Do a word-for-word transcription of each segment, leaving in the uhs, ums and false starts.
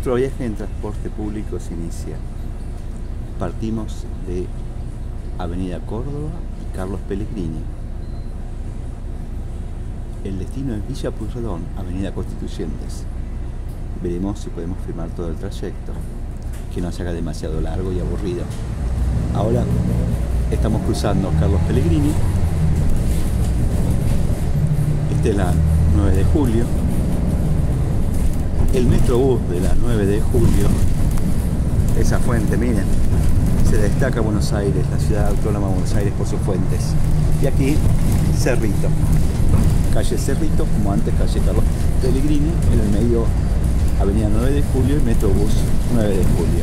Nuestro viaje en transporte público se inicia. Partimos de Avenida Córdoba y Carlos Pellegrini. El destino es Villa Pueyrredón, Avenida Constituyentes. Veremos si podemos firmar todo el trayecto, que no se haga demasiado largo y aburrido. Ahora estamos cruzando Carlos Pellegrini. Esta es la nueve de julio. El Metrobús de la nueve de julio, esa fuente, miren, se destaca Buenos Aires, la ciudad autónoma de Buenos Aires, por sus fuentes. Y aquí, Cerrito, calle Cerrito, como antes calle Carlos Pellegrini, en el medio Avenida nueve de julio y Metrobús nueve de julio.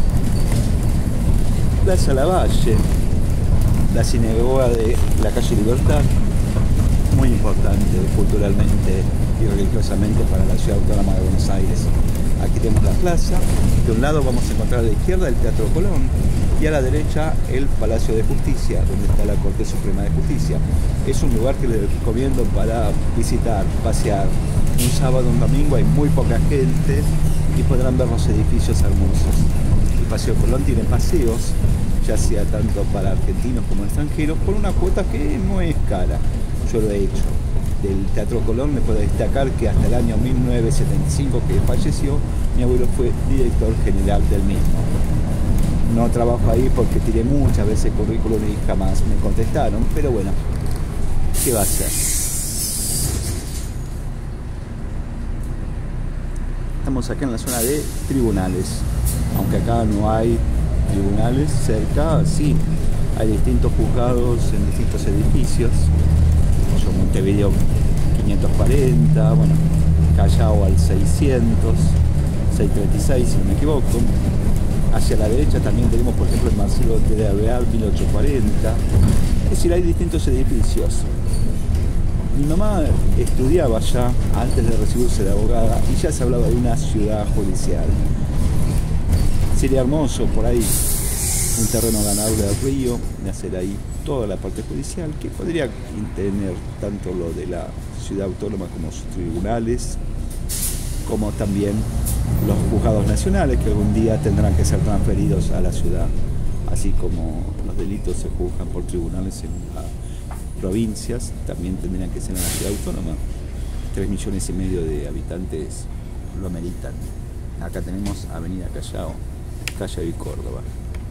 Plaza Lavalle, la sinagoga de la calle Libertad, muy importante culturalmente y religiosamente para la ciudad autónoma de Buenos Aires. Aquí tenemos la plaza, de un lado vamos a encontrar a la izquierda el Teatro Colón y a la derecha el Palacio de Justicia, donde está la Corte Suprema de Justicia. Es un lugar que les recomiendo para visitar, pasear. Un sábado, un domingo hay muy poca gente y podrán ver los edificios hermosos. El Paseo Colón tiene paseos, ya sea tanto para argentinos como extranjeros, por una cuota que no es cara. Yo lo he hecho. Del Teatro Colón me puedo destacar que hasta el año mil novecientos setenta y cinco, que falleció, mi abuelo fue director general del mismo. No trabajo ahí porque tiré muchas veces currículum y jamás me contestaron, pero bueno, ¿qué va a hacer? Estamos acá en la zona de tribunales, aunque acá no hay tribunales cerca, sí, hay distintos juzgados en distintos edificios. Yo Montevideo quinientos cuarenta, bueno, Callao al seiscientos, seiscientos treinta y seis si no me equivoco. Hacia la derecha también tenemos, por ejemplo, el Marcelo de Real mil ochocientos cuarenta. Es decir, hay distintos edificios. Mi mamá estudiaba ya antes de recibirse de abogada y ya se hablaba de una ciudad judicial. Sería hermoso por ahí un terreno ganable al río, de hacer ahí toda la parte judicial, que podría tener tanto lo de la ciudad autónoma como sus tribunales, como también los juzgados nacionales, que algún día tendrán que ser transferidos a la ciudad, así como los delitos se juzgan por tribunales en las provincias, también tendrían que ser en la ciudad autónoma. Tres millones y medio de habitantes lo ameritan. Acá tenemos Avenida Callao, Callao y Córdoba.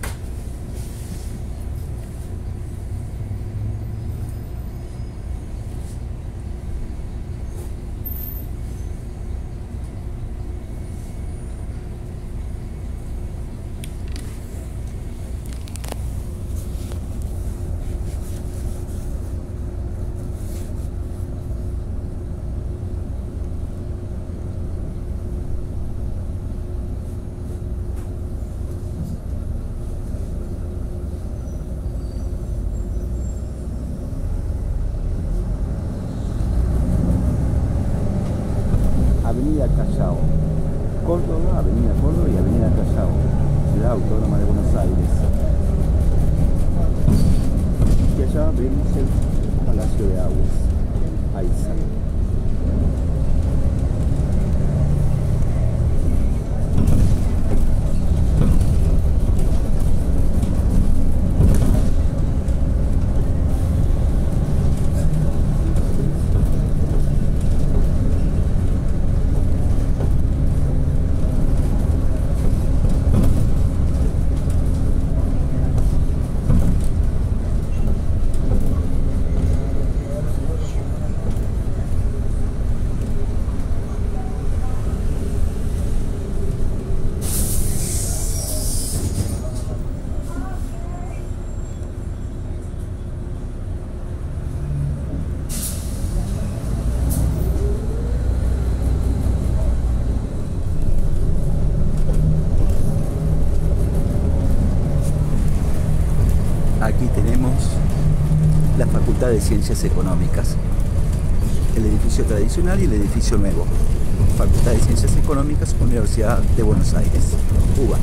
Avenida Callao, Córdoba, Avenida Córdoba y Avenida Callao, ciudad autónoma de Buenos Aires. Y allá vemos el Palacio de Aguas, Aiza. Aquí tenemos la Facultad de Ciencias Económicas, el edificio tradicional y el edificio nuevo. Facultad de Ciencias Económicas, Universidad de Buenos Aires, Cuba.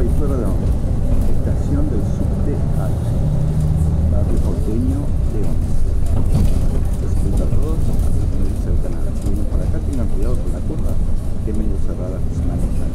Uruguay Perdón, estación del subte H, barrio porteño de Once. Los invito a todos a suscribirse al canal. Si vienen por acá, tengan cuidado con la curva, que es medio cerrada que se maneja.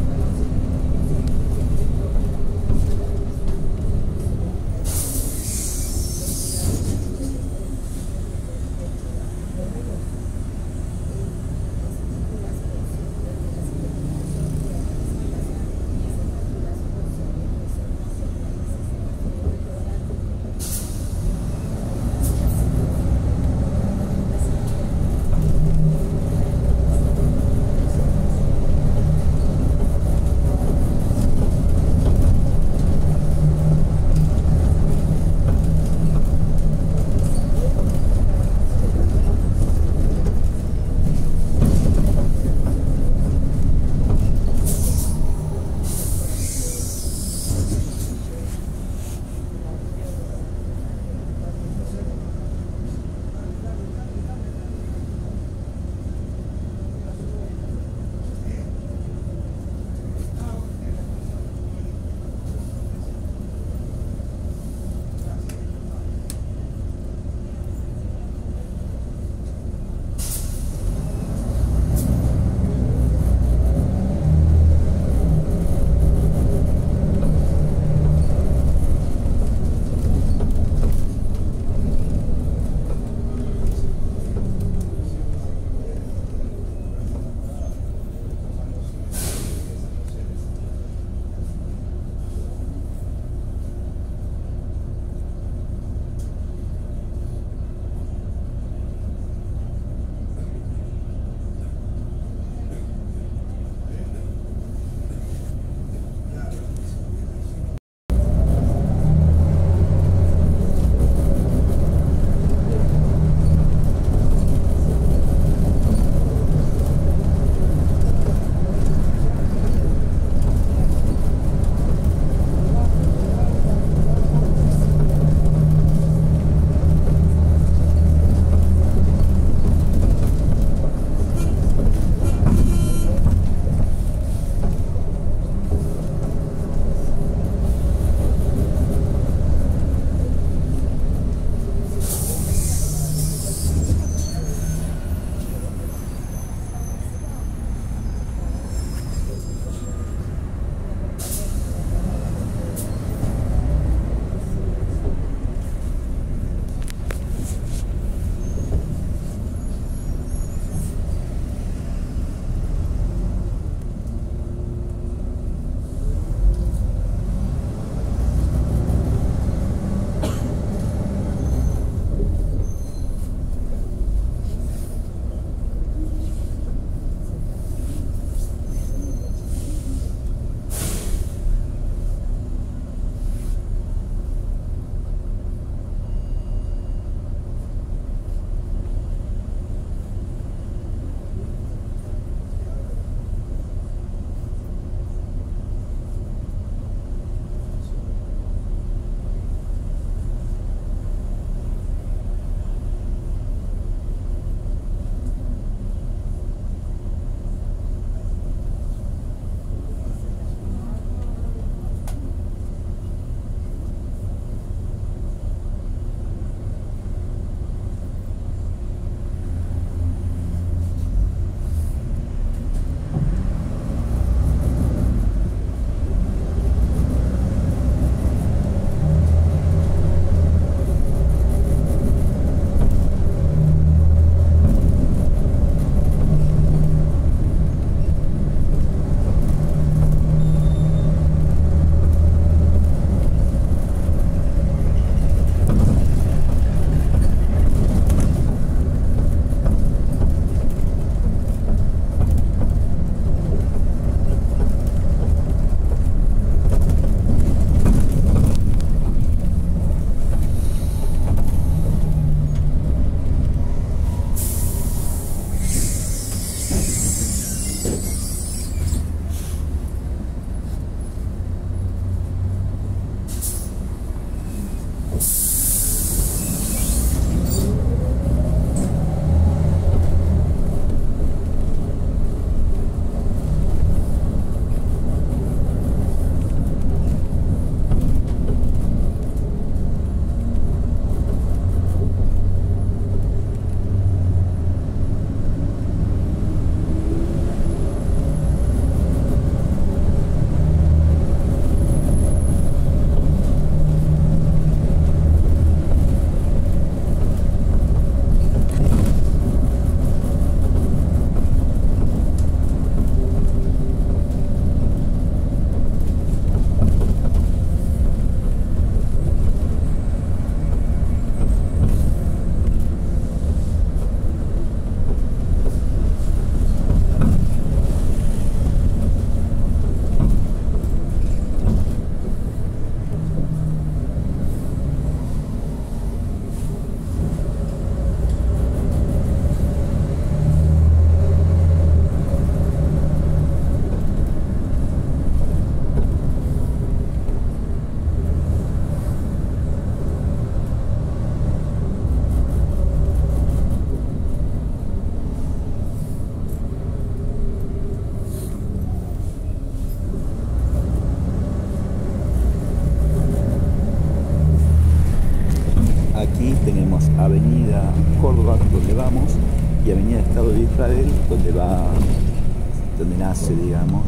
Estado de Israel, donde va, donde nace, digamos,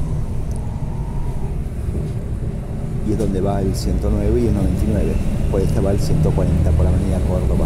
y es donde va el ciento nueve y el noventa y nueve. Por esta va el ciento cuarenta por la avenida Córdoba.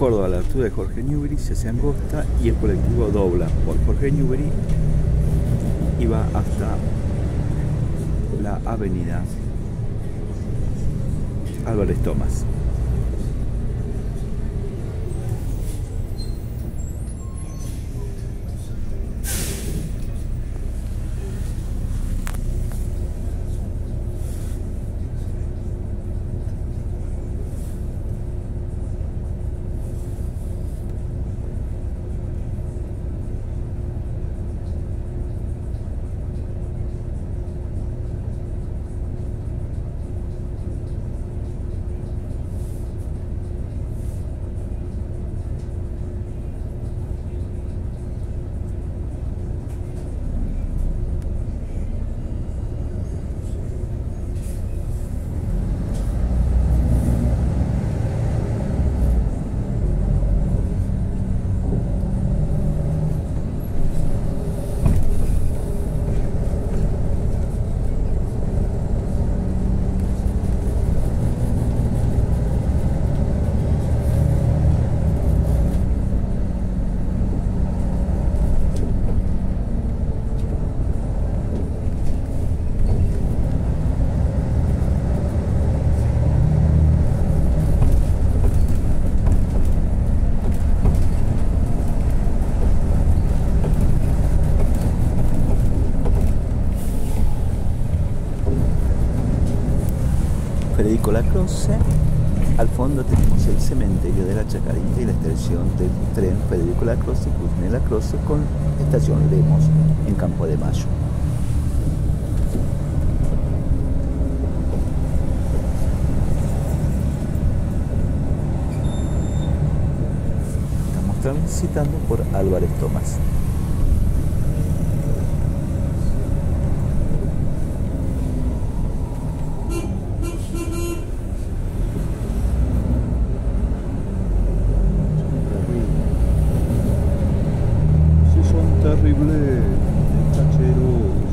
Córdoba a la altura de Jorge Newbery se hace angosta y el colectivo dobla por Jorge Newbery y va hasta la avenida Álvarez Tomás. Federico Lacroze. Al fondo tenemos el cementerio de la Chacarita y la estación del tren Federico Lacroze, Cusne Lacroze, con estación Lemos en Campo de Mayo. Estamos transitando por Álvarez Tomás. Terrible, cacheros.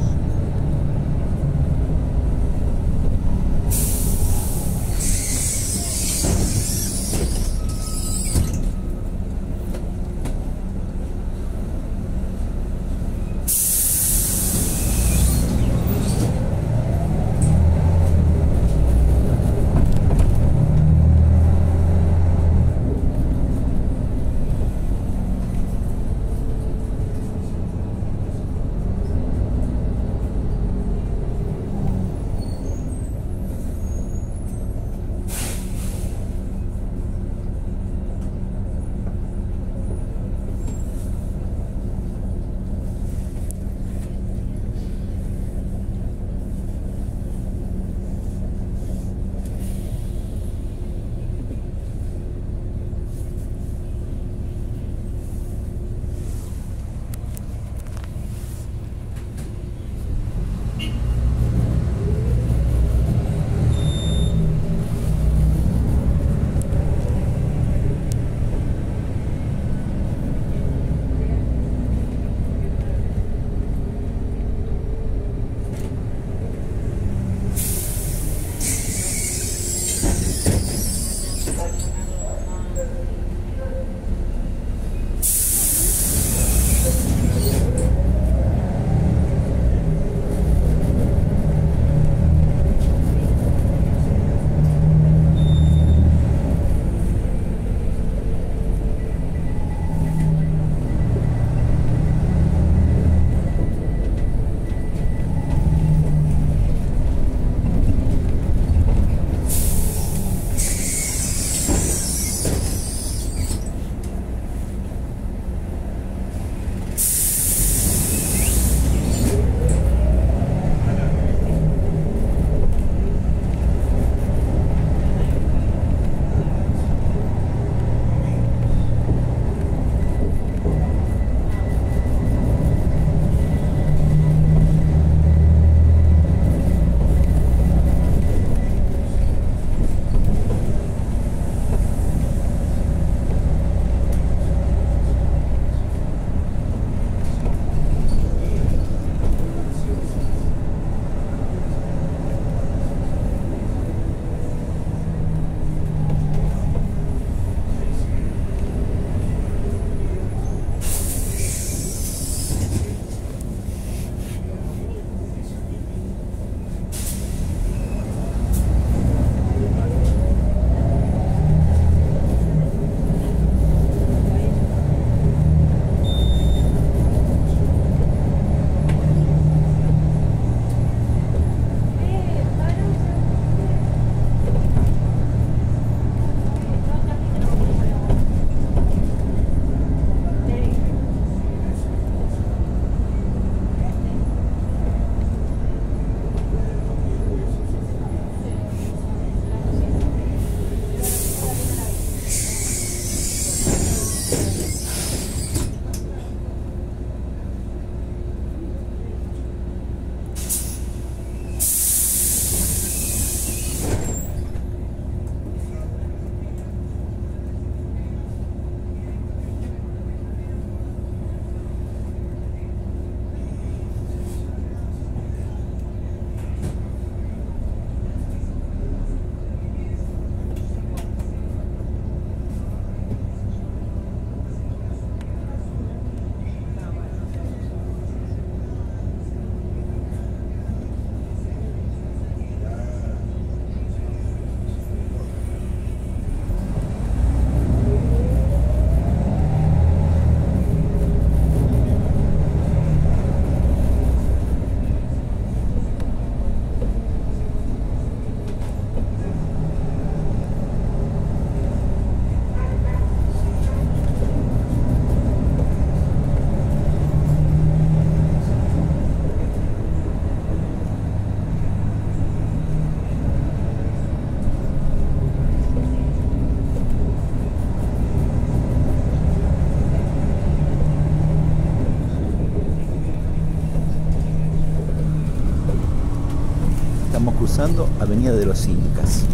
cruzando Avenida de los Incas.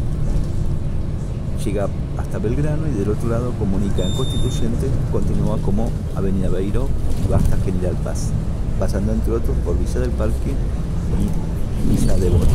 Llega hasta Belgrano y del otro lado comunica en Constituyente, continúa como Avenida Beiró y va hasta General Paz, pasando entre otros por Villa del Parque y Villa Devoto.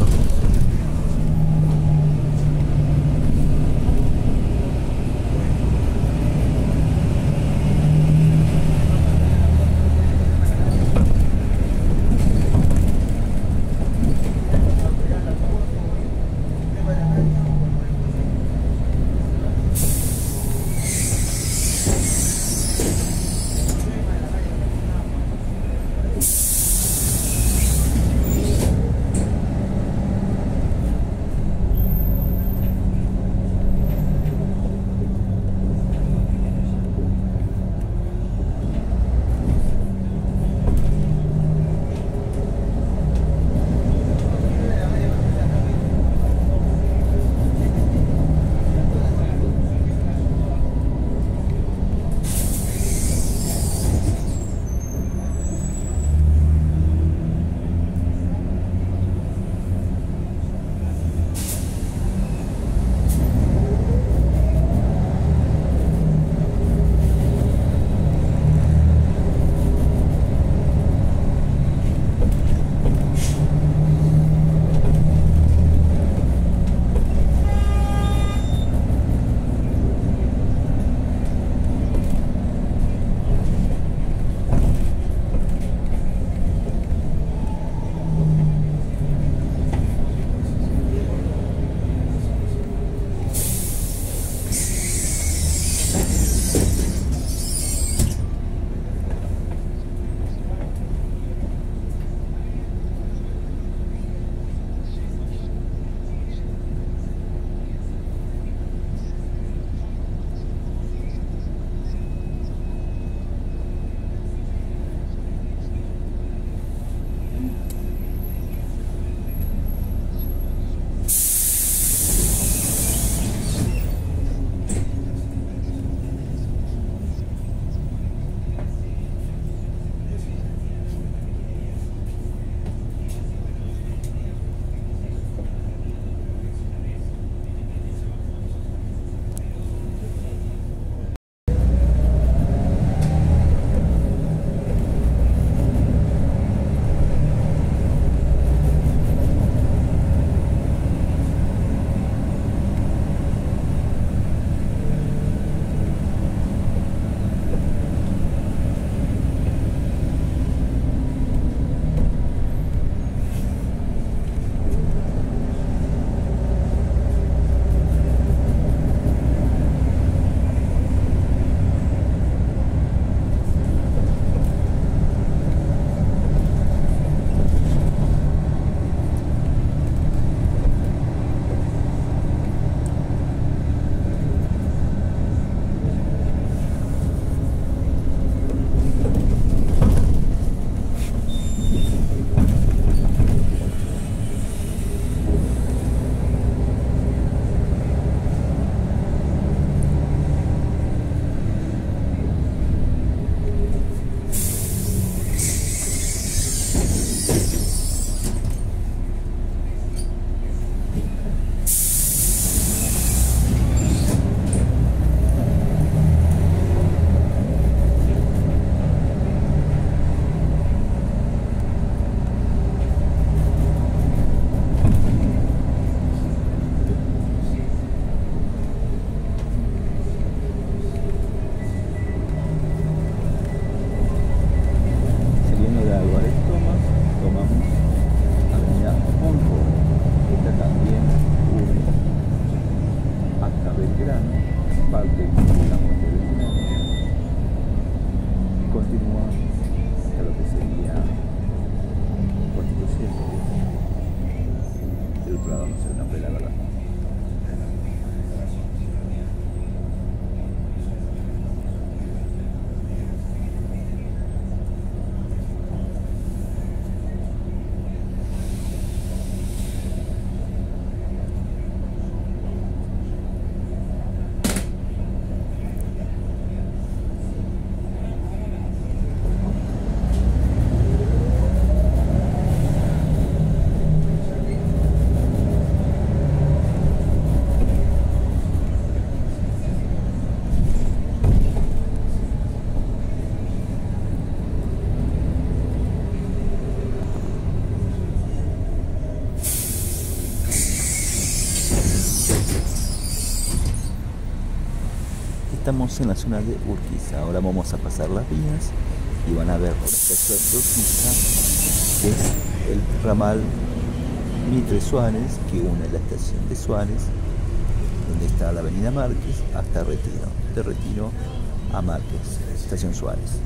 estamos en la zona de Urquiza. Ahora vamos a pasar las vías y van a ver por la estación de Urquiza, que es el ramal Mitre Suárez, que une la estación de Suárez, donde está la avenida Márquez, hasta Retiro, de Retiro a Márquez, estación Suárez.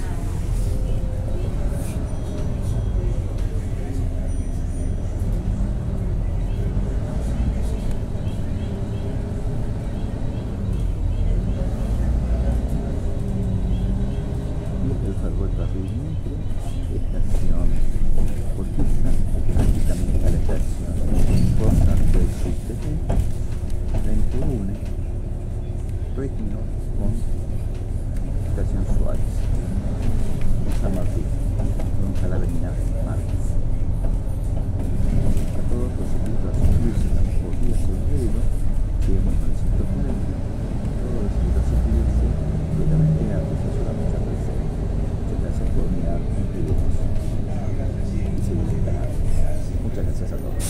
El ferrocarril Mitre, estación Urquiza, aquí también está la estación importante del subte, frente une Retiro con estación Suárez, San Martín, donde está la avenida Márquez. A todos los servicios a suscribirse por vía Solvero, que es muy conocido por él, todos los servicios a suscribirse, que también tiene que se ayuda mucho a crecer. Muchas gracias por mirar mis videos y seguir el canal. Muchas gracias a todos.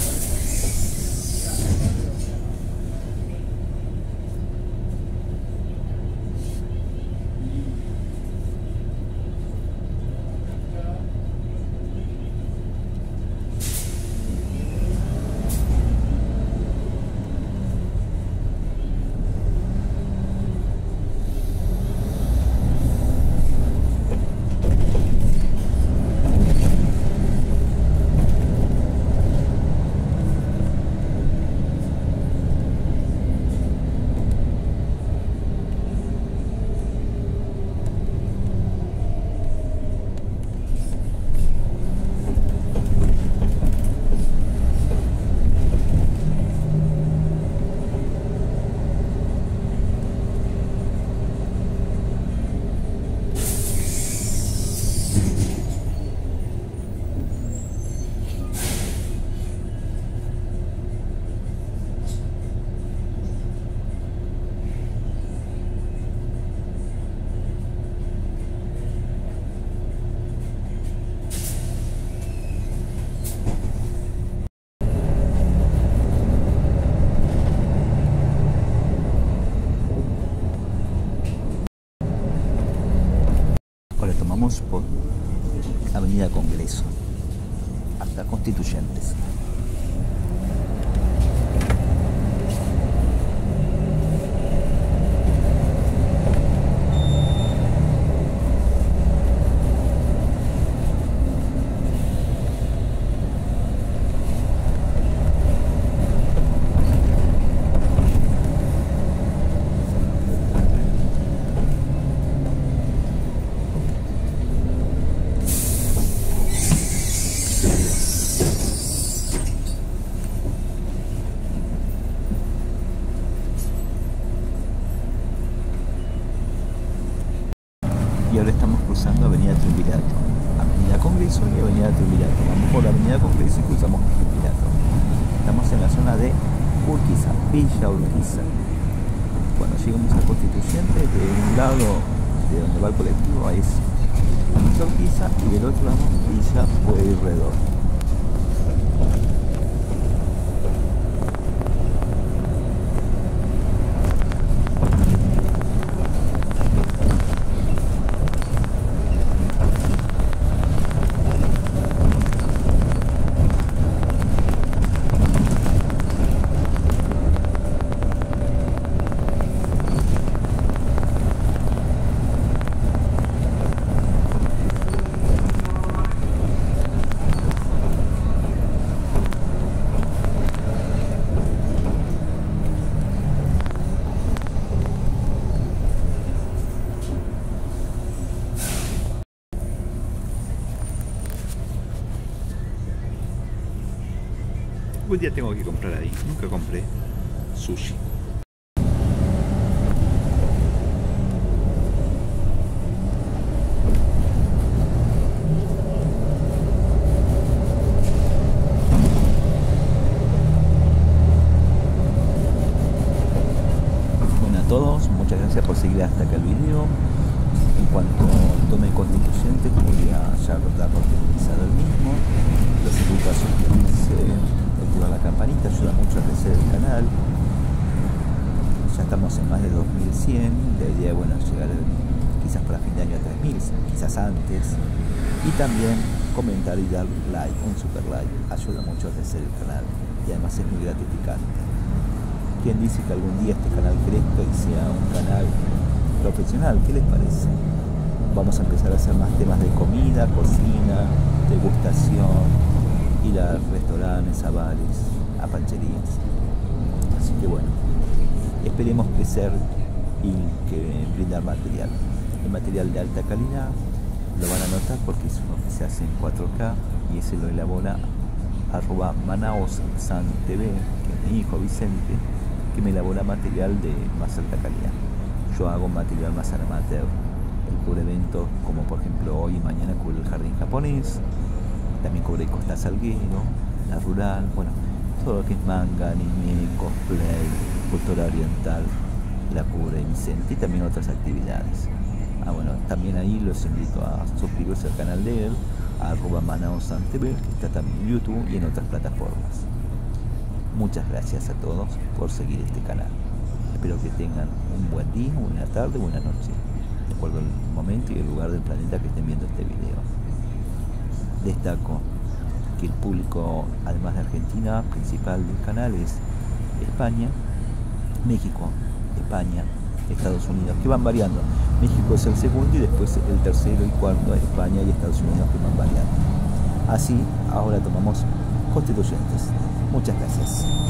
Ahora tomamos por Avenida Congreso hasta Constituyentes. Y ahora estamos cruzando Avenida Triunvirato, Avenida Congreso y Avenida Triunvirato. Vamos por la Avenida Congreso y cruzamos Triunvirato. Estamos en la zona de Urquiza, Villa Urquiza. Cuando llegamos a Constituyentes, de un lado de donde va el colectivo es Villa Urquiza y del otro lado Villa Pueyrredón. Un día tengo que comprar ahí, nunca compré sushi. Bueno, a todos, muchas gracias por seguir hasta acá el video. En cuanto tome Constituyentes, voy a ya dar rotulizado el mismo. Los invito a suscribirse, activar la campanita, ayuda mucho a crecer el canal. ya estamos en más de dos mil cien, la idea es bueno, llegar quizás para fin de año a tres mil, quizás antes, y también comentar y dar like, un super like, ayuda mucho a crecer el canal y además es muy gratificante. ¿Quién dice que algún día este canal crezca y sea un canal profesional? ¿Qué les parece? Vamos a empezar a hacer más temas de comida, cocina, degustación, ir a restaurantes, a bares, a pancherías. Así que bueno, esperemos crecer y que brindar material. El material de alta calidad lo van a notar porque es uno que se hace en cuatro K y ese lo elabora arroba Manaos San T V, que es mi hijo Vicente, que me elabora material de más alta calidad. Yo hago material más amateur. Él cubre eventos como por ejemplo hoy y mañana cubre el jardín japonés, también cubre Costa Salguero, la rural, bueno, todo lo que es manga, anime, cosplay, cultura oriental, la cubre Vicente y también otras actividades. Ah, bueno, también ahí los invito a suscribirse al canal de él, a arroba Manaos San T V, que está también en YouTube y en otras plataformas. Muchas gracias a todos por seguir este canal. Espero que tengan un buen día, buena tarde, buena noche, de acuerdo al momento y el lugar del planeta que estén viendo este video. Destaco que el público, además de Argentina, principal del canal es España, México, España, Estados Unidos, que van variando. México es el segundo y después el tercero y cuarto a España y Estados Unidos, que van variando. Así, ahora tomamos constituyentes. Muchas gracias.